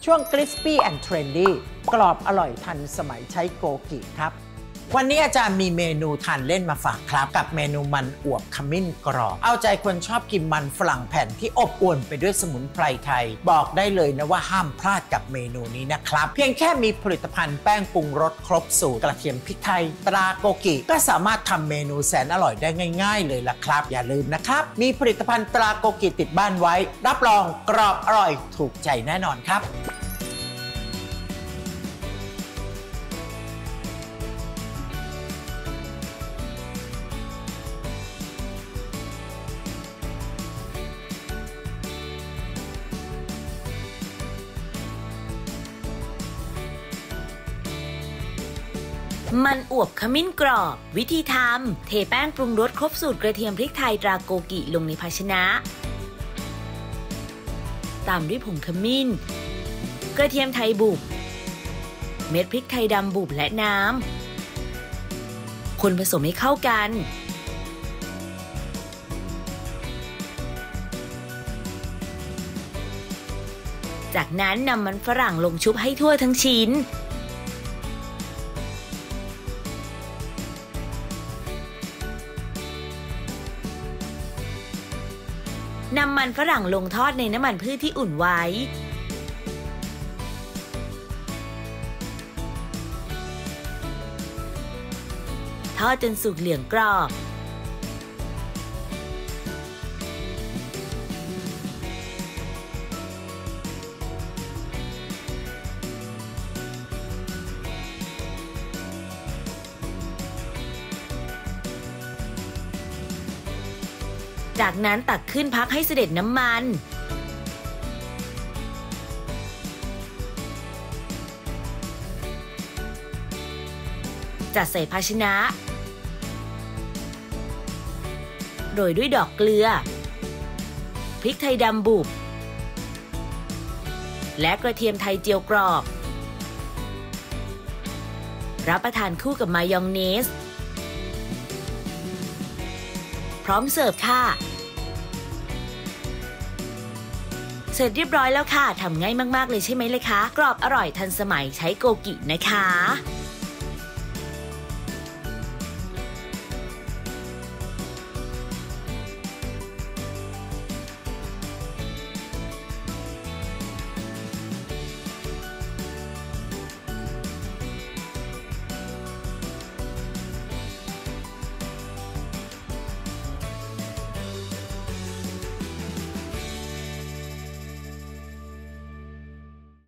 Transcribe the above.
ช่วง Crispy and Trendy กรอบอร่อยทันสมัยใช้โกกิครับวันนี้อาจารย์มีเมนูทานเล่นมาฝากครับกับเมนูมันอวบขมิ้นกรอบเอาใจคนชอบกินมันฝรั่งแผ่นที่อบอวลไปด้วยสมุนไพรไทยบอกได้เลยนะว่าห้ามพลาดกับเมนูนี้นะครับเพียงแค่มีผลิตภัณฑ์แป้งปรุงรสครบสูตรกระเทียมพริกไทยตราโกกิก็สามารถทำเมนูแสนอร่อยได้ง่ายๆเลยล่ะครับอย่าลืมนะครับมีผลิตภัณฑ์ตราโกกิติดบ้านไว้รับรองกรอบอร่อยถูกใจแน่นอนครับมันอวบขมิ้นกรอบวิธีทำเทแป้งปรุงรสครบสูตรกระเทียมพริกไทยตราโกกิลงในภาชนะตามด้วยผงขมิ้นกระเทียมไทยบุบเม็ดพริกไทยดำบุบและน้ำคนผสมให้เข้ากันจากนั้นนำมันฝรั่งลงชุบให้ทั่วทั้งชิ้นนำมันฝรั่งลงทอดในน้ำมันพืชที่อุ่นไว้ทอดจนสุกเหลืองกรอบจากนั้นตักขึ้นพักให้เสด็จน้ำมันจัดใส่ภาชนะโรยด้วยดอกเกลือพริกไทยดำบุบและกระเทียมไทยเจียวกรอบรับประทานคู่กับมายองเนสพร้อมเสิร์ฟค่ะเสร็จเรียบร้อยแล้วค่ะทำง่ายมากๆเลยใช่ไหมเลยคะกรอบอร่อยทันสมัยใช้โกกินะคะ